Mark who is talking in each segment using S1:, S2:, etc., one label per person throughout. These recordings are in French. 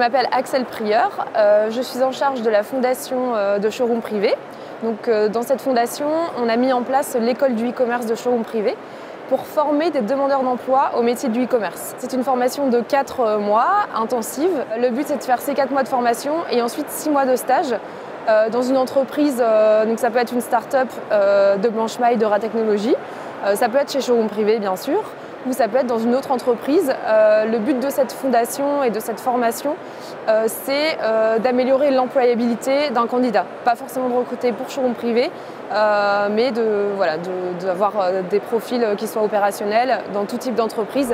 S1: m'appelle Axel Prieur, je suis en charge de la fondation de Showroom Privé. Donc, dans cette fondation, on a mis en place l'école du e-commerce de Showroom Privé pour former des demandeurs d'emploi au métier du e-commerce. C'est une formation de 4 mois, intensive. Le but, c'est de faire ces 4 mois de formation et ensuite 6 mois de stage dans une entreprise. Donc ça peut être une start-up de Blanchemaille, de Ratechnologie. Ça peut être chez Showroom Privé, bien sûr, ou ça peut être dans une autre entreprise. Le but de cette fondation et de cette formation, c'est d'améliorer l'employabilité d'un candidat. Pas forcément de recruter pour Showroom Privé, mais d'avoir des profils qui soient opérationnels dans tout type d'entreprise.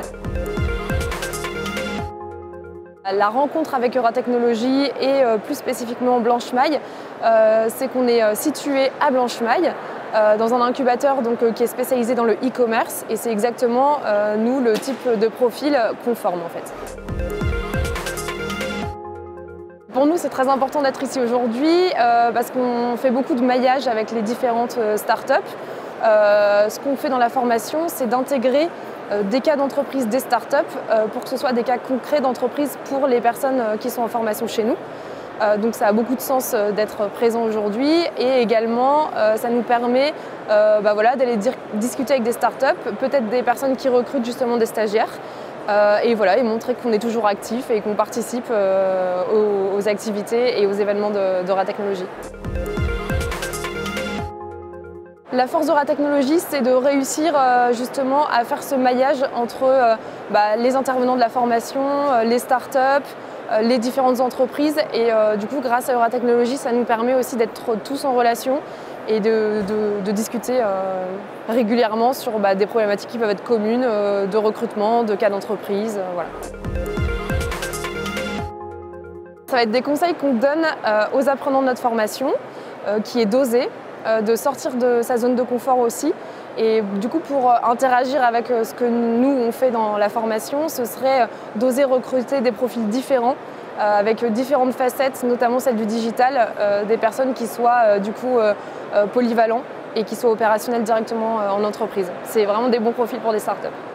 S1: La rencontre avec Ratechnologie et plus spécifiquement Blanchemaille, c'est qu'on est situé à Blanchemaille, dans un incubateur qui est spécialisé dans le e-commerce, et c'est exactement nous le type de profil qu'on forme en fait. Pour nous, c'est très important d'être ici aujourd'hui parce qu'on fait beaucoup de maillage avec les différentes startups. Ce qu'on fait dans la formation, c'est d'intégrer des cas d'entreprise des startups pour que ce soit des cas concrets d'entreprise pour les personnes qui sont en formation chez nous. Donc ça a beaucoup de sens d'être présent aujourd'hui, et également ça nous permet d'aller discuter avec des startups, peut-être des personnes qui recrutent justement des stagiaires, et montrer qu'on est toujours actif et qu'on participe aux activités et aux événements de Ratechnologie. La force de Ratechnologie, c'est de réussir justement à faire ce maillage entre les intervenants de la formation, les startups, les différentes entreprises, et du coup grâce à Ratechnologie, ça nous permet aussi d'être tous en relation et de discuter régulièrement sur des problématiques qui peuvent être communes, de recrutement, de cas d'entreprise, voilà. Ça va être des conseils qu'on donne aux apprenants de notre formation, qui est d'oser, de sortir de sa zone de confort aussi. Et du coup, pour interagir avec ce que nous on fait dans la formation, ce serait d'oser recruter des profils différents, avec différentes facettes, notamment celle du digital, des personnes qui soient polyvalents et qui soient opérationnels directement en entreprise. C'est vraiment des bons profils pour des startups.